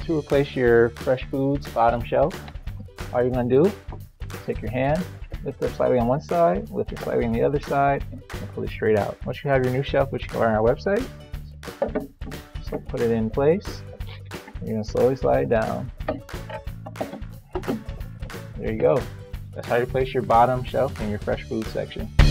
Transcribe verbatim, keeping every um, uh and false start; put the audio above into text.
to replace your fresh foods bottom shelf, all you're going to do, take your hand, lift it up slightly on one side, lift it slightly on the other side, and pull it straight out. Once you have your new shelf, which you can buy on our website, so put it in place. You're going to slowly slide it down. There you go. That's how you place your bottom shelf in your fresh food section.